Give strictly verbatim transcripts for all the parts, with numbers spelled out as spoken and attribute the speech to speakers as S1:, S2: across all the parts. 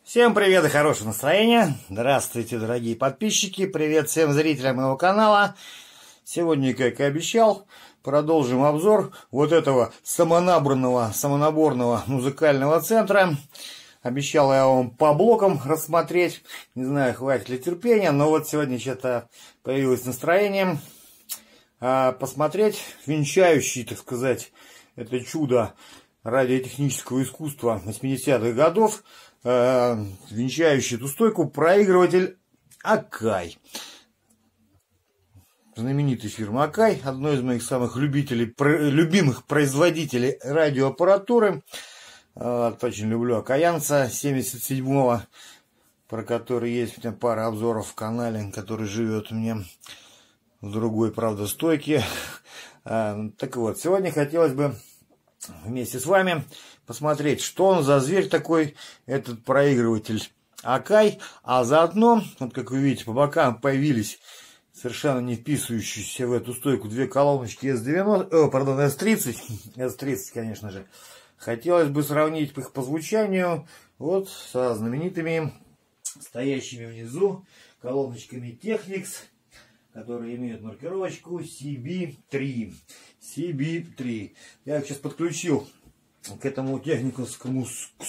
S1: Всем привет и хорошего настроения. Здравствуйте, дорогие подписчики. Привет всем зрителям моего канала. Сегодня, как и обещал, продолжим обзор вот этого самонабранного, самонаборного музыкального центра. Обещал я вам по блокам рассмотреть. Не знаю, хватит ли терпения, но вот сегодня что-то появилось настроение посмотреть венчающий, так сказать, это чудо радиотехнического искусства восьмидесятых годов, э, венчающий эту стойку проигрыватель Акай. Знаменитая фирма Акай, одной из моих самых любителей, про, любимых производителей радиоаппаратуры. Э, очень люблю Акаянца семьдесят седьмого, про который есть у меня пара обзоров в канале, который живет у меня в другой, правда, стойке. Э, так вот, сегодня хотелось бы вместе с вами посмотреть, что он за зверь такой, этот проигрыватель Акай. А заодно, вот как вы видите, по бокам появились совершенно не вписывающиеся в эту стойку две колоночки эс девяносто, о, пардон, эс тридцать, эс тридцать, конечно же. Хотелось бы сравнить их по звучанию вот со знаменитыми стоящими внизу колоночками Technics, которые имеют маркировочку си би три. си би три. Я их сейчас подключил к этому техниковскому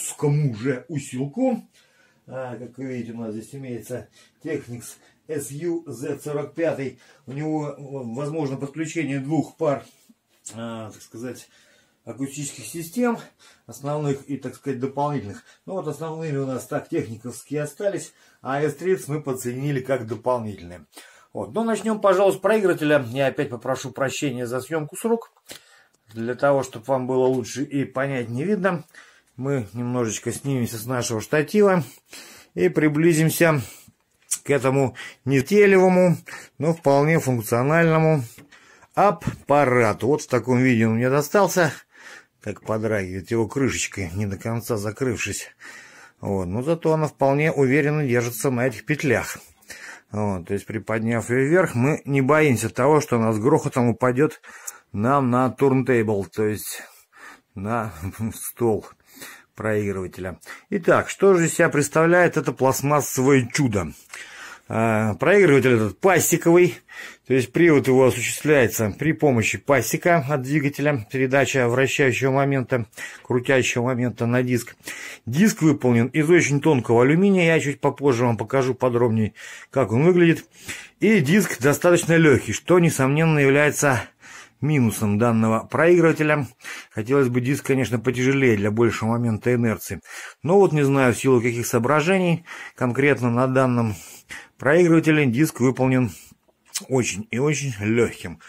S1: же усилку. А, как вы видите, у нас здесь имеется Technics эс ю зет сорок пять. У него возможно подключение двух пар, а, так сказать, акустических систем, основных и, так сказать, дополнительных. Ну вот основные у нас так техниковские остались, а эс тридцать мы подсоединили как дополнительные. Вот. Ну, начнем, пожалуй, с проигрывателя. Я опять попрошу прощения за съемку с рук. Для того, чтобы вам было лучше и понять не видно, мы немножечко снимемся с нашего штатива и приблизимся к этому не телевому, но вполне функциональному аппарату. Вот в таком виде он мне достался. Как подрагивает его крышечкой, не до конца закрывшись. Вот. Но зато она вполне уверенно держится на этих петлях. Вот, то есть, приподняв ее вверх, мы не боимся того, что она с грохотом упадет нам на турнтейбл, то есть на стол проигрывателя. Итак, что же из себя представляет это пластмассовое чудо? А, проигрыватель этот пастиковый, то есть привод его осуществляется при помощи пастика от двигателя, передача вращающего момента, крутящего момента на диск. Диск выполнен из очень тонкого алюминия, я чуть попозже вам покажу подробнее, как он выглядит. И диск достаточно легкий, что, несомненно, является минусом данного проигрывателя. Хотелось бы диск, конечно, потяжелее для большего момента инерции. Но вот не знаю, в силу каких соображений, конкретно на данном проигрывателе диск выполнен очень и очень легким.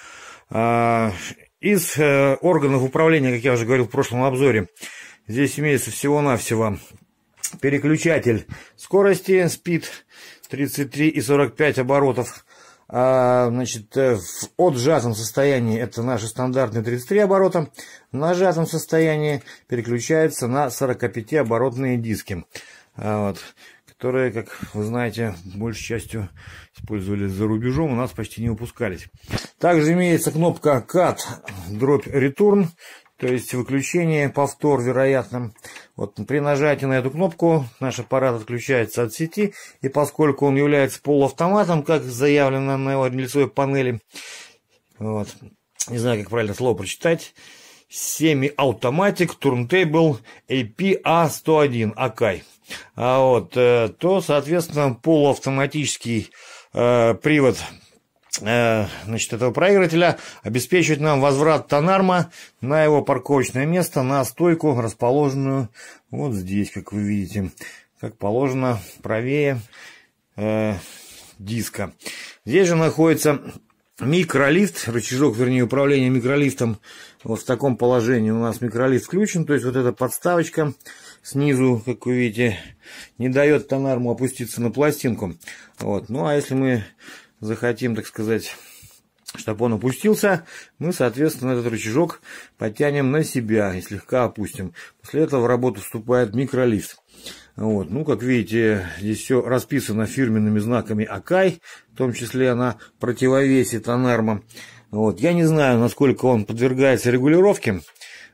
S1: Из органов управления, как я уже говорил в прошлом обзоре, здесь имеется всего-навсего переключатель скорости Speed тридцать три и сорок пять оборотов. А, значит, в отжатом состоянии это наши стандартные тридцать три оборота. В нажатом состоянии переключается на сорокапятиоборотные диски, а, вот, которые, как вы знаете, большей частью использовались за рубежом, у нас почти не выпускались. Также имеется кнопка Cut, дробь Return, то есть выключение, повтор, вероятно. Вот при нажатии на эту кнопку наш аппарат отключается от сети, и поскольку он является полуавтоматом, как заявлено на его лицевой панели, вот, не знаю, как правильно слово прочитать, Semi-Automatic Turntable эй пи эй сто один Акай, а вот, то, соответственно, полуавтоматический э, привод значит, этого проигрывателя обеспечивает нам возврат тонарма на его парковочное место, на стойку, расположенную вот здесь, как вы видите, как положено, правее э, диска. Здесь же находится микролифт, рычажок, вернее, управления микролифтом. Вот в таком положении у нас микролифт включен, то есть вот эта подставочка снизу, как вы видите, не дает тонарму опуститься на пластинку. Вот. Ну а если мы захотим, так сказать, чтобы он опустился, мы, соответственно, этот рычажок подтянем на себя и слегка опустим. После этого в работу вступает микролифт. Вот. Ну, как видите, здесь все расписано фирменными знаками Акай, в том числе на противовесе тонарма. Вот. Я не знаю, насколько он подвергается регулировке.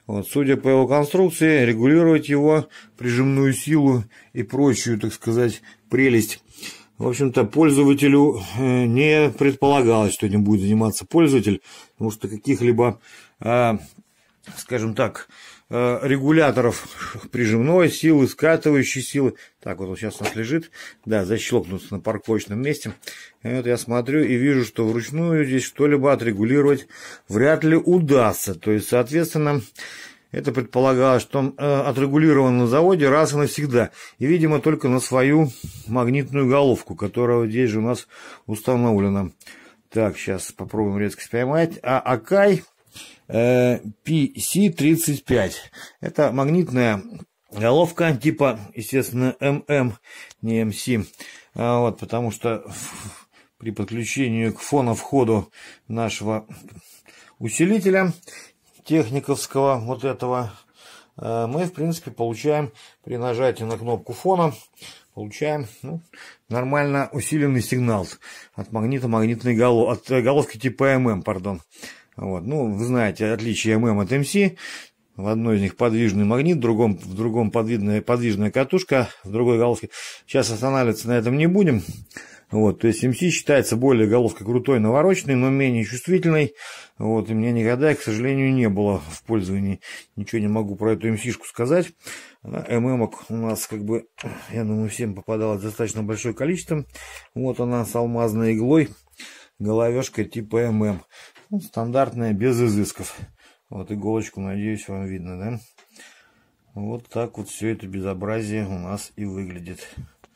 S1: Вот, судя по его конструкции, регулировать его прижимную силу и прочую, так сказать, прелесть, в общем-то, пользователю не предполагалось, что этим будет заниматься пользователь, потому что каких-либо, скажем так, регуляторов прижимной силы, скатывающей силы. Так, вот он сейчас у нас лежит, да, защелкнуться на парковочном месте. И вот я смотрю и вижу, что вручную здесь что-либо отрегулировать вряд ли удастся. То есть, соответственно, это предполагалось, что он э, отрегулирован на заводе раз и навсегда. И, видимо, только на свою магнитную головку, которая здесь же у нас установлена. Так, сейчас попробуем резкость поймать. А Акай пи си тридцать пять. Это магнитная головка типа, естественно, эм эм, не эм си. А вот, потому что при подключении к фоновходу нашего усилителя техниковского вот этого мы, в принципе, получаем при нажатии на кнопку фона, получаем ну, нормально усиленный сигнал от магнита-магнитной голов... от головки типа эм эм, пардон. Вот. Ну, вы знаете отличие эм эм от эм си. В одной из них подвижный магнит, в другом, в другом подвижная, подвижная катушка, в другой головке. Сейчас останавливаться на этом не будем. Вот, то есть эм си считается более головкой крутой, навороченной, но менее чувствительной. Вот, и мне никогда, к сожалению, не было в пользовании. Ничего не могу про эту эм си-шку сказать. эм эм у нас, как бы, я думаю, всем попадалось достаточно большое количество. Вот она с алмазной иглой, головешка типа эм эм. Ну, стандартная, без изысков. Вот иголочку, надеюсь, вам видно, да? Вот так вот все это безобразие у нас и выглядит.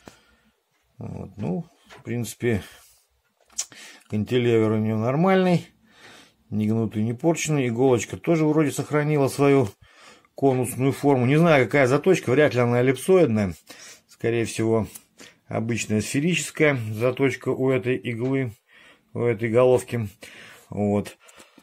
S1: Вот, ну, в принципе, кантилевер у нее нормальный, не гнутый, не порченный. Иголочка тоже вроде сохранила свою конусную форму. Не знаю, какая заточка, вряд ли она эллипсоидная. Скорее всего, обычная сферическая заточка у этой иглы, у этой головки. Вот.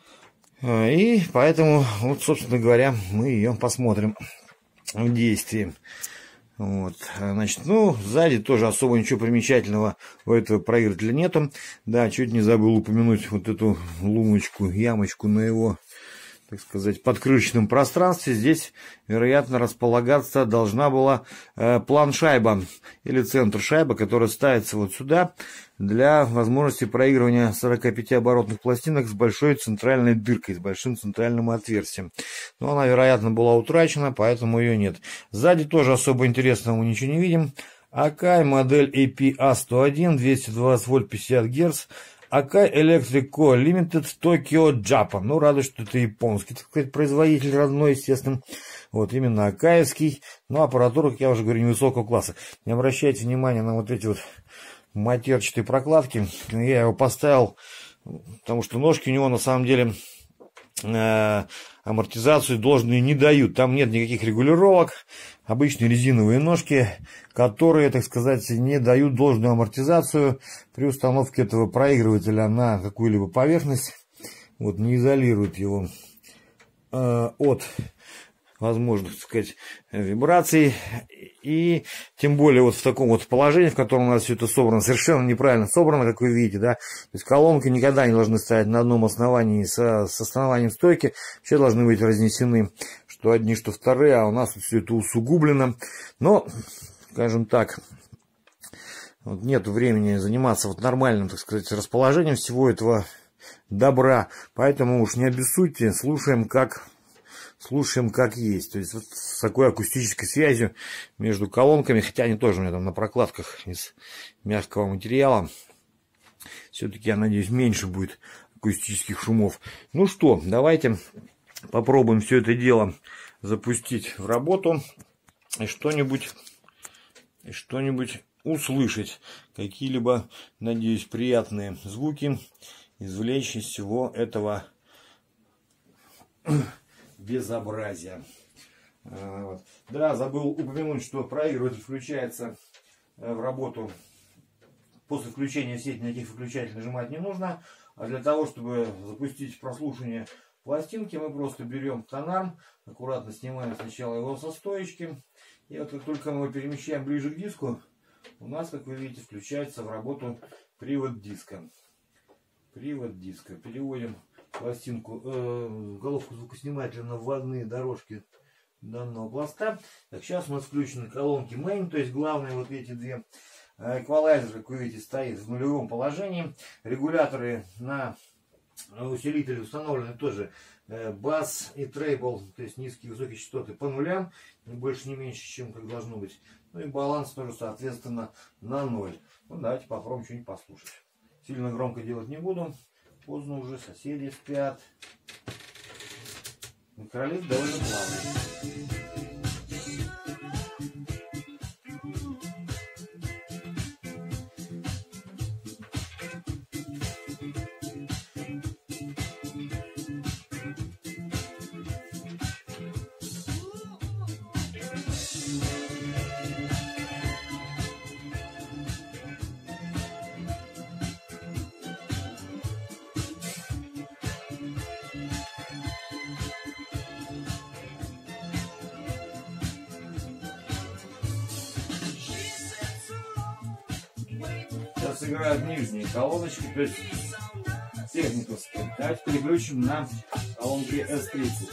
S1: И поэтому, вот, собственно говоря, мы ее посмотрим в действии. Вот. Значит, ну, сзади тоже особо ничего примечательного у этого проигрывателя нету. Да, чуть не забыл упомянуть вот эту луночку, ямочку на его, так сказать, подкрышечном пространстве. Здесь, вероятно, располагаться должна была э, план-шайба или центр-шайба, которая ставится вот сюда для возможности проигрывания сорокапятиоборотных пластинок с большой центральной дыркой, с большим центральным отверстием. Но она, вероятно, была утрачена, поэтому ее нет. Сзади тоже особо интересного мы ничего не видим. Акай, модель эй пи эй сто один, двести двадцать вольт, пятьдесят герц. Акай Electric Co. Limited Tokyo Japan. Ну, рада, что это японский, так сказать, производитель родной, естественно. Вот, именно акаевский. Но аппаратура, как я уже говорю, невысокого класса. Не обращайте внимания на вот эти вот матерчатые прокладки. Я его поставил, потому что ножки у него на самом деле э, амортизацию должные не дают. Там нет никаких регулировок. Обычные резиновые ножки, которые, так сказать, не дают должную амортизацию при установке этого проигрывателя на какую-либо поверхность. Вот, не изолируют его э, от возможных, так сказать, вибраций. И тем более вот в таком вот положении, в котором у нас все это собрано, совершенно неправильно собрано, как вы видите, да. То есть колонки никогда не должны стоять на одном основании со, с основанием стойки. Все должны быть разнесены, что одни, что вторые, а у нас все это усугублено. Но, скажем так, вот нет времени заниматься вот нормальным, так сказать, расположением всего этого добра. Поэтому уж не обессудьте, слушаем как... Слушаем как есть. То есть вот с такой акустической связью между колонками, хотя они тоже у меня там на прокладках из мягкого материала. Все-таки, я надеюсь, меньше будет акустических шумов. Ну что, давайте попробуем все это дело запустить в работу и что-нибудь и что-нибудь услышать. Какие-либо, надеюсь, приятные звуки извлечь из всего этого безобразия. Вот. Да, забыл упомянуть, что проигрыватель включается в работу после включения в сеть, никаких выключателей нажимать не нужно. А для того, чтобы запустить прослушивание пластинки, мы просто берем тонарм, аккуратно снимаем сначала его со стоечки. И вот как только мы его перемещаем ближе к диску, у нас, как вы видите, включается в работу привод диска. Привод диска. Переводим пластинку, э, головку звукоснимателя на вводные дорожки данного пласта. Так, сейчас у нас включены колонки main, то есть главные вот эти две. Эквалайзер, как вы видите, стоит в нулевом положении. Регуляторы на усилители установлены тоже бас и трейбл, то есть низкие и высокие частоты по нулям, не больше, не меньше, чем как должно быть. Ну и баланс тоже, соответственно, на ноль. Ну, давайте попробуем что-нибудь послушать. Сильно громко делать не буду. Поздно уже, соседи спят. Микролист довольно плавный. Сейчас играют нижние колоночки, то есть техниковские. Давайте переключим на колонки эс тридцать.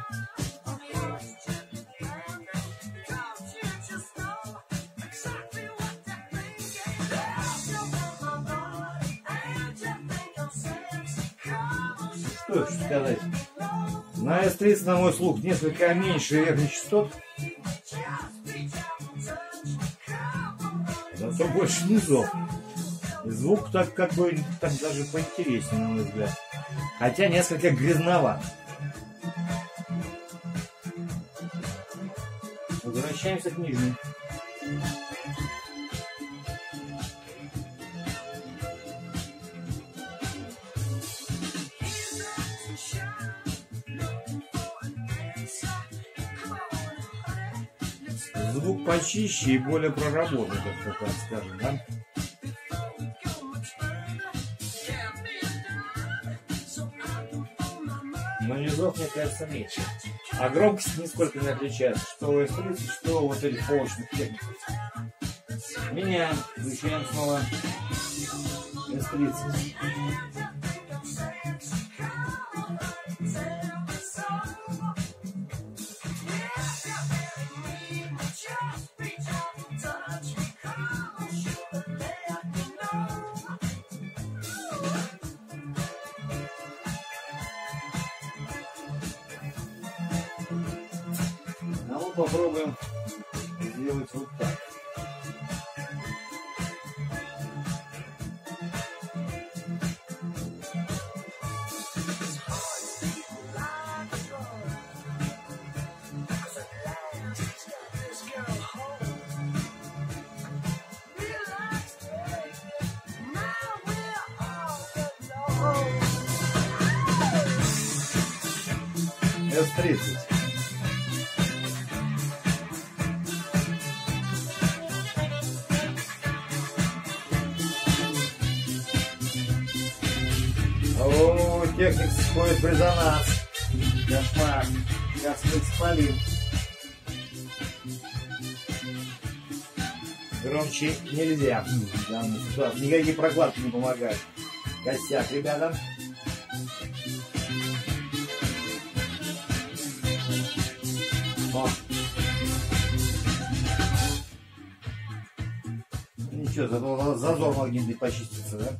S1: Что я хочу сказать? На эс тридцать, на мой слух, несколько меньше верхних частот. Зато больше низов. И звук так как бы так даже поинтереснее, на мой взгляд. Хотя несколько грязноват. Возвращаемся к нижним. Звук почище и более проработанный, как так скажем, да? Но низов, мне кажется, меньше. А громкость нисколько не отличается. Что у эс тридцать, что у вот этих полочных техник. Меняем, включаем снова эс тридцать. А вот попробуем сделать вот так. эс тридцать. О, техник входит в резонанс. Кошмар. Сейчас мы спалим. Громче нельзя. Да, никакие прокладки не помогают. Косяк, ребята. О. Ничего, зато зазор магнитный почистится, да?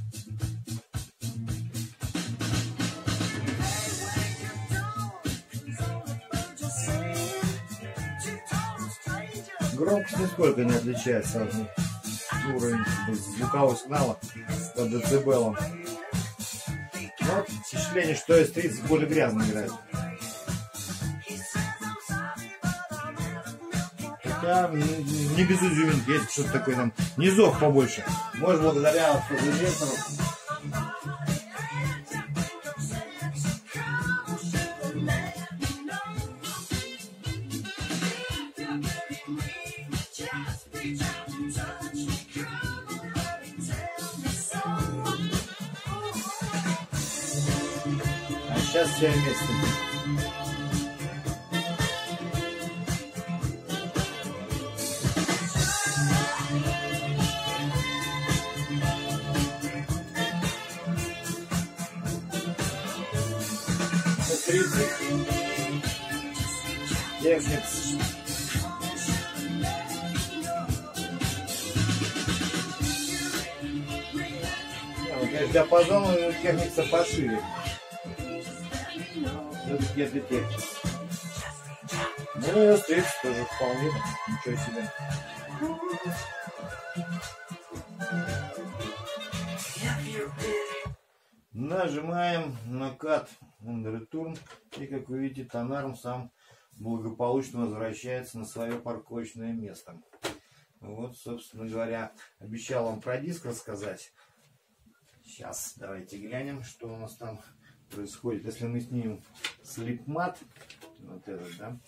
S1: Громкость нисколько не отличается. Уровень звукового сигнала по децибелам. Но впечатление, что эс тридцать более грязно играет. Хотя не без изюминки, есть что-то такое там. Низов побольше. Может, благодаря фазоизолятору. А сейчас все вместе. тридцать. Техникс. Конечно, диапазон у Техникса пошире. Все-таки это Техникс. Ну и эс тридцать тоже вполне. Ничего себе. Нажимаем на кат under return, и как вы видите, Тонарм сам благополучно возвращается на свое парковочное место. Вот, собственно говоря, обещал вам про диск рассказать. Сейчас давайте глянем, что у нас там происходит. Если мы снимем слипмат, вот этот, да,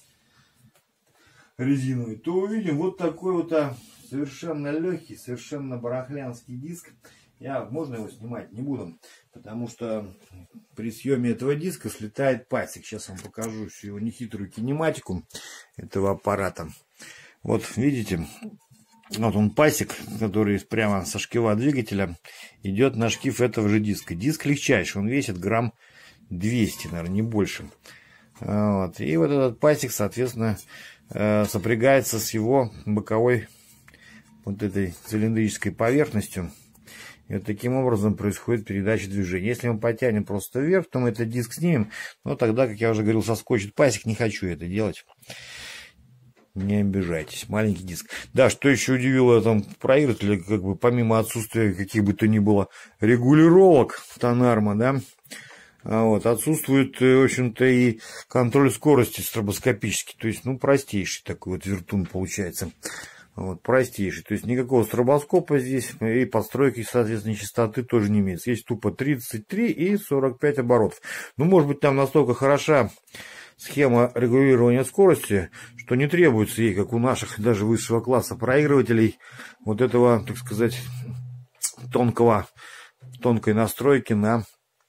S1: резиновый, то увидим вот такой вот а, совершенно легкий, совершенно барахлянский диск. Я, можно его снимать не буду, потому что при съеме этого диска слетает пасек. Сейчас вам покажу всю его нехитрую кинематику этого аппарата. Вот видите, вот он пасек, который прямо со шкива двигателя идет на шкив этого же диска. Диск легчайший, он весит грамм двести, наверное, не больше. Вот. И вот этот пасек, соответственно, сопрягается с его боковой вот этой цилиндрической поверхностью. И вот таким образом происходит передача движения. Если мы потянем просто вверх, то мы этот диск снимем. Но тогда, как я уже говорил, соскочит пасек. Не хочу это делать. Не обижайтесь. Маленький диск. Да, что еще удивило в этом проигрывателе, как бы помимо отсутствия каких бы то ни было регулировок Тонарма, да, вот, отсутствует, в общем-то, и контроль скорости стробоскопический. То есть, ну, простейший такой вот вертун получается. Вот, простейший. То есть никакого стробоскопа здесь и подстройки, соответственно, частоты тоже не имеется. Есть тупо тридцать три и сорок пять оборотов. Ну, может быть, там настолько хороша схема регулирования скорости, что не требуется ей, как у наших даже высшего класса проигрывателей, вот этого, так сказать, тонкого, тонкой настройки на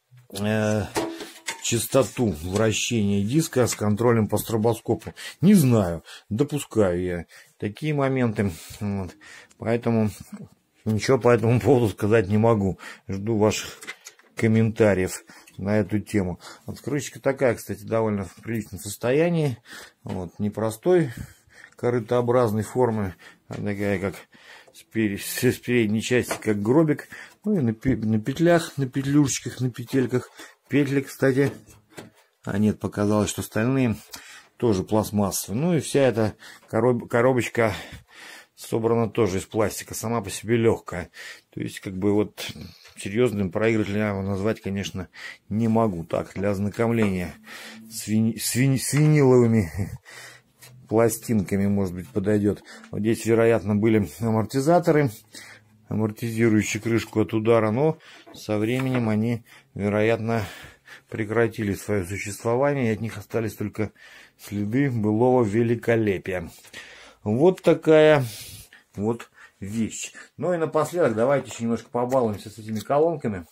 S1: э, частоту вращения диска с контролем по стробоскопу. Не знаю, допускаю я такие моменты. Вот. Поэтому ничего по этому поводу сказать не могу. Жду ваших комментариев на эту тему. Вот крышечка такая, кстати, довольно в приличном состоянии. Вот, непростой корытообразной формы, а такая, как с, перед, с передней части, как гробик. Ну и на, на петлях, на петлюшечках, на петельках. Петли, кстати, а нет, показалось, что остальные тоже пластмассовые. Ну и вся эта короб, коробочка собрана тоже из пластика, сама по себе легкая. То есть, как бы вот серьезным проигрывателем я его назвать, конечно, не могу. Так, для ознакомления с, вини, с, вини, с виниловыми пластинками, может быть, подойдет. Вот здесь, вероятно, были амортизаторы, амортизирующие крышку от удара, но со временем они, вероятно, прекратили свое существование, и от них остались только следы былого великолепия. Вот такая вот вещь. Ну и напоследок давайте еще немножко побалуемся с этими колонками.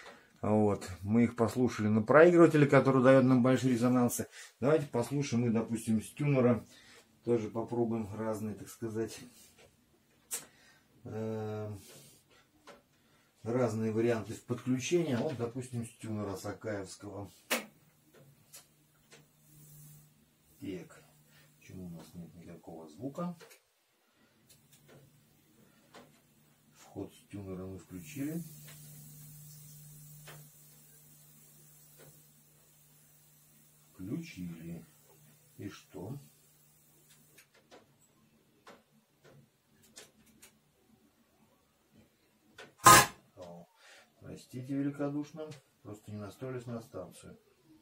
S1: Вот. Мы их послушали на проигрывателе, который дает нам большие резонансы. Давайте послушаем мы, допустим, с тюнера. Тоже попробуем разные, так сказать, разные варианты подключения. Вот, допустим, с тюнера Сакаевского. Так, почему у нас нет никакого звука? Вход с тюнера мы включили. Включили. И что? О, простите великодушно, просто не настроились на станцию.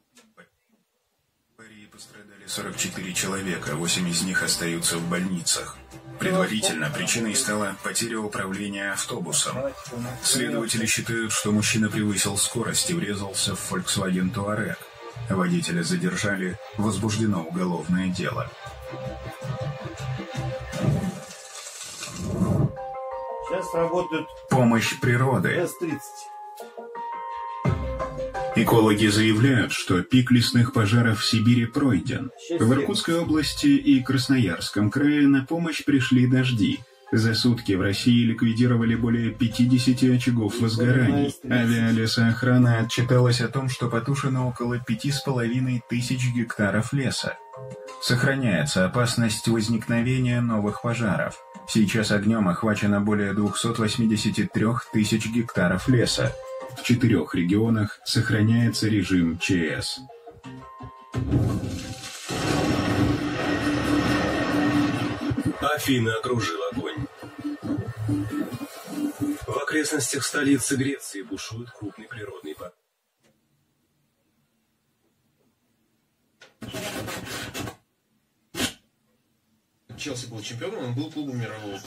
S2: В аварии пострадали сорок четыре человека, восемь из них остаются в больницах. Предварительно причиной стала потеря управления автобусом. Следователи считают, что мужчина превысил скорость и врезался в Volkswagen Touareg. Водителя задержали, возбуждено уголовное дело.
S1: Сейчас работает
S2: помощь природы.
S1: эс тридцать.
S2: Экологи заявляют, что пик лесных пожаров в Сибири пройден. В Иркутской области и Красноярском крае на помощь пришли дожди. За сутки в России ликвидировали более пятидесяти очагов возгораний. Авиалесоохрана отчиталась о том, что потушено около пяти с половиной тысяч гектаров леса. Сохраняется опасность возникновения новых пожаров. Сейчас огнем охвачено более двухсот восьмидесяти трёх тысяч гектаров леса. В четырех регионах сохраняется режим ЧС.
S3: Афины окружил огонь. В окрестностях столицы Греции бушует крупный природный пожар.
S4: Челси был чемпионом, он был клубом мирового.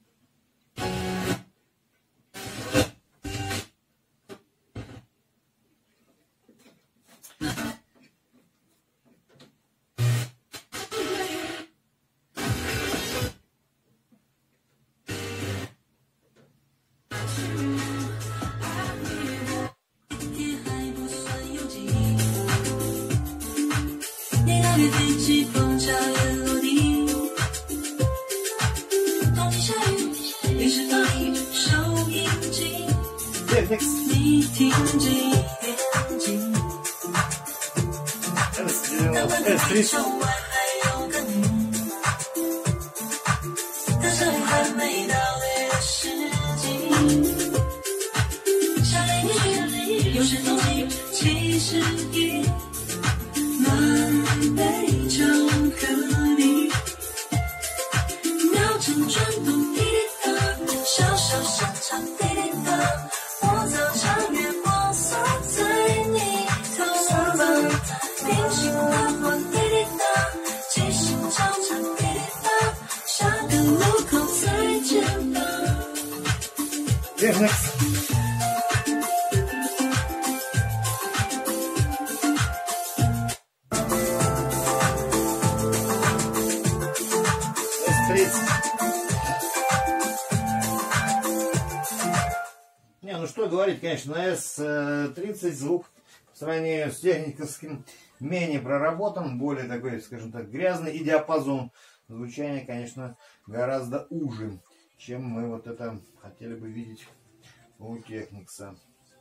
S1: Не, ну что говорить, конечно, на эс тридцать звук в сравнении с техниковским менее проработан, более такой, скажем так, грязный, и диапазон звучания, конечно, гораздо уже, чем мы вот это хотели бы видеть у Техникса.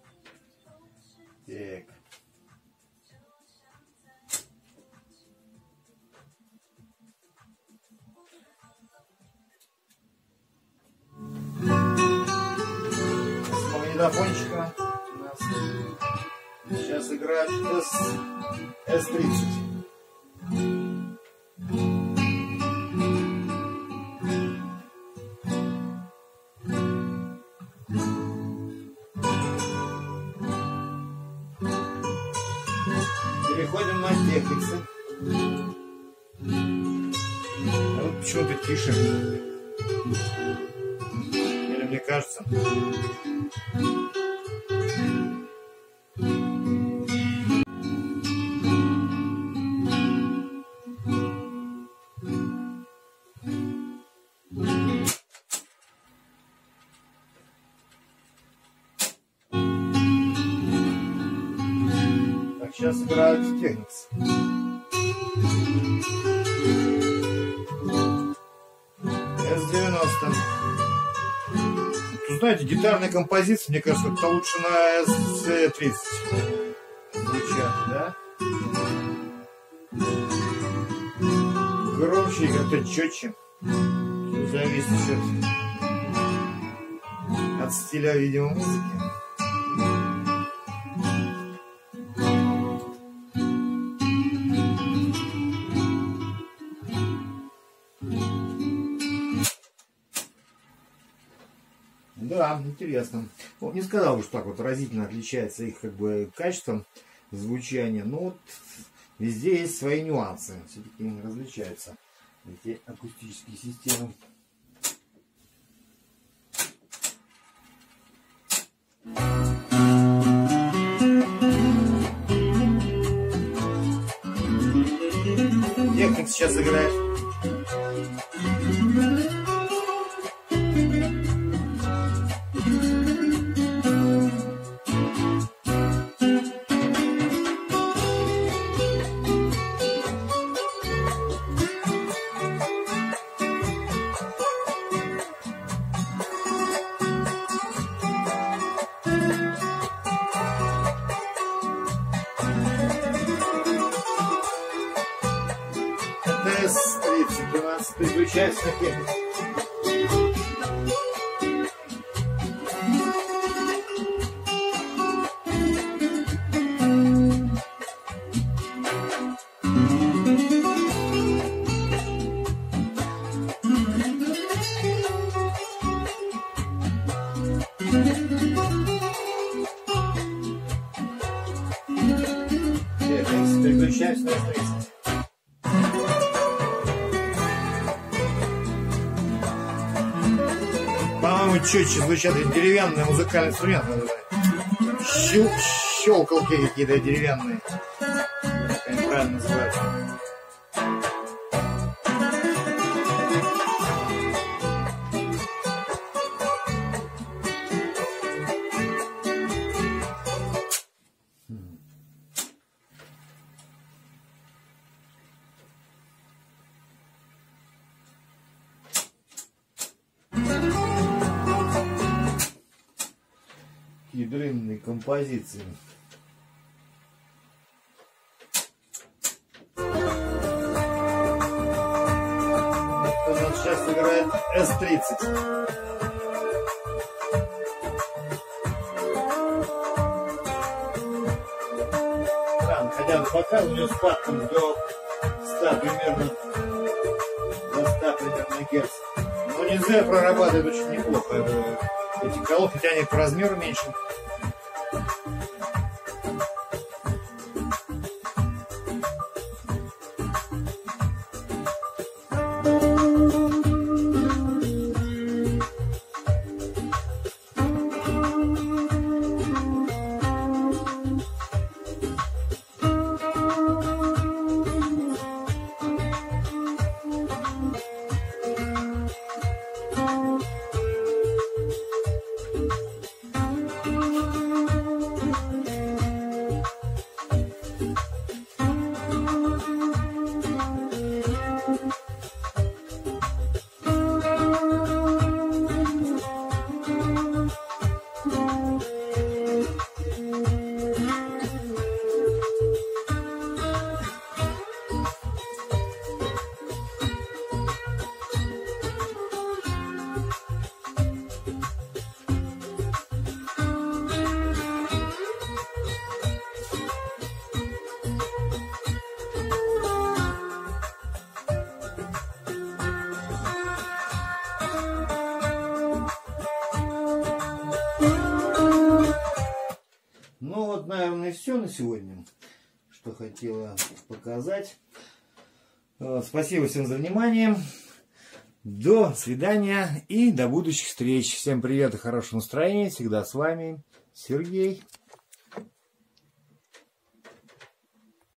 S1: Так. Магнитофончика у нас сейчас играет эс тридцать. Переходим на Техникса. А вот почему-то тише. Или мне кажется. Сейчас играет Техникс. эс девяносто. Тут, знаете, гитарная композиция, мне кажется, это лучше на эс тридцать звучат, да? Громче и как-то четче. Все зависит от, от стиля, видимо, музыки. Да, интересно. Ну, не сказал бы, что так вот разительно отличается их как бы качеством звучания, но вот везде есть свои нюансы. Все-таки различаются эти акустические системы. Техник сейчас играет. переключайся. Переключаемся на тридцать. По-моему, четче звучат деревянные музыкальные инструменты. Щел щелкалки какие-то деревянные. Как они правильно называются. Такие длинные композиции. Это у нас сейчас играет эс тридцать. Странно, хотя он показывает спадком до ста примерно, до ста примерно герц. Но нельзя прорабатывать очень неплохо эти колодки, хотя они по размеру меньше. Ну вот, наверное, все на сегодня, что хотела показать. Спасибо всем за внимание. До свидания и до будущих встреч. Всем привет и хорошего настроения. Всегда с вами Сергей.